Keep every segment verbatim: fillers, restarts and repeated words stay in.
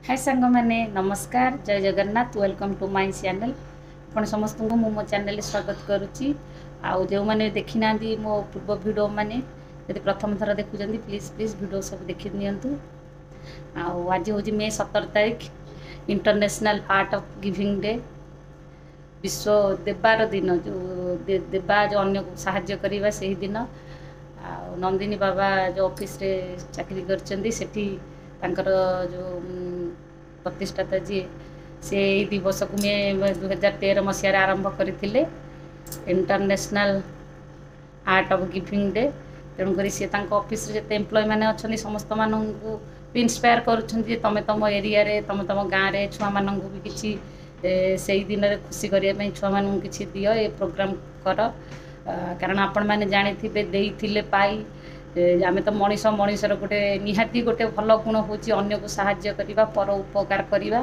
हाय सांग मैंने नमस्कार जय Jagannath welcome to my channel आपण समस्त को मो चैनल स्वागत करुच्ची आउ जो मैंने देखी ना मो पूर्व वीडियो माने यदि प्रथम थर देखुं प्लीज प्लीज वीडियो सब देखी नियंतु आउ आज हूँ मे सतर तारीख international art of giving day विश्व देवार दिन जो दे, देवा जो अन्य को साहाय्य करवा से ही दिन आ नंदिनी बाबा जो ऑफिस रे चाकरी करचंदी सेठी तांकर जो प्रतिष्ठाता जी से दिवस को मैं दुई हजार तेरह मसीह आरंभ करते international art of giving day तेणुक सी ऑफिस रे जते एम्प्लॉय मैंने अच्छा समस्त मानू इन्स्पायर करुँच तुम तुम एरिया रे तुम तुम गाँव में छुआ मान भी किसी से दिन में खुशी करने छुआ मान कि दियो ये प्रोग्राम कर कारण आपण मैंने जानी देते पाई आम तो मनीष मनीषर गोटे निहाती गोटे भल गुण हूँ अन्य को साहाय्य करवा पर उपकार करवा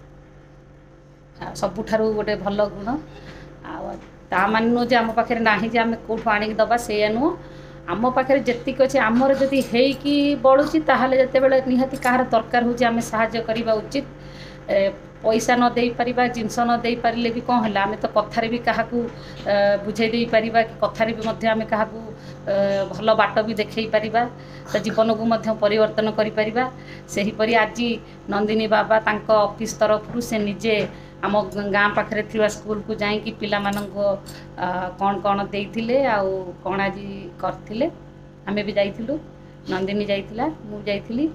सबुठारु गोटे भल गुण आ मानु जे आम पाखे ना जे आम कौटू आणिक दबा से नुह आम पाखे जीक अच्छे आमर जदि हेकी बलुची ताहले जते बेले निहाती कहार दरकार हो आम साहाय्य करवा उचित पैसा न दे पारिबा जिनस न दे पारिले भी कौन है आम तो कथार भी क्या बुझे दे पारिबा कि कथार भी मध्य आम क्या भल बाट भी देखई पारिबा तो जीवन को मध्य परिवर्तन करि परिबा सेही परि आज नंदिनी बाबा तांको ऑफिस तरफ से निजे आम गाँ पाखे थिबा स्कूल को जाई कि पिला मानको कौन कौन देइथिले आउ कौन आज करथिले आमे भी जाइथिलु नंदिनी जाइथिला मु जाइथिली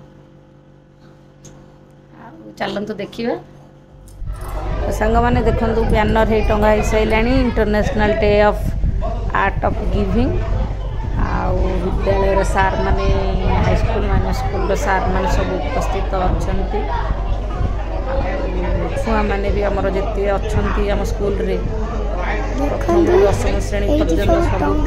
चलतु देखा सांग मैंने देखु बैनर है टंगा हो सारा international day of art of giving आउ विद्यालय सार माने हाईस्कूल मान स्कूल सार मान सब उपस्थित अच्छा छुआ मैंने भी आमर जिते अच्छा आम स्कूल रे प्रथम दशम श्रेणी पर्यटन सब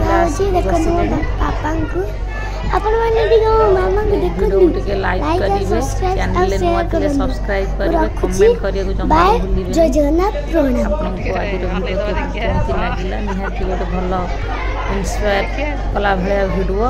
पिला अपन माने दिगो मामा को देखो टिके लाइक करिवे चैनल ले नुआ टिके सब्सक्राइब करिवे कमेंट करियो जमा भूलिबे जय जगन्नाथ प्रणाम आपन को आज वीडियो केमति लागिला निहाती गोटे भलो इंस्पायर कला भले वीडियो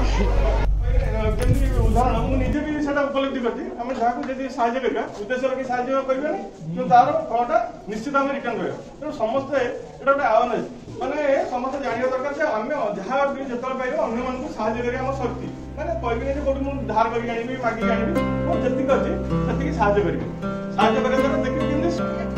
उदाहरण मु निजे भी सेटा उपलब्धि करती हम जाको जदी सहाय्य करबा उद्देश्य रखी सहाय्य करबे तो तार फलटा निश्चित हम रिटर्न करबा तो समस्त एटा गोटे अवेयरनेस माने समस्त जानिया दरकार जे अन्य जहां भी जतल पाइबो अन्य मन को सहाय्य करिया हम शक्ति माने कहबे जे कोड मु धार करी आनिबी मागी आनिबी और जति करछि तति सहाय्य करबी सहाय्य करे तो देखि केमति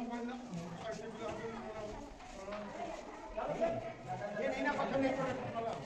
ये नहीं ना पसंद नहीं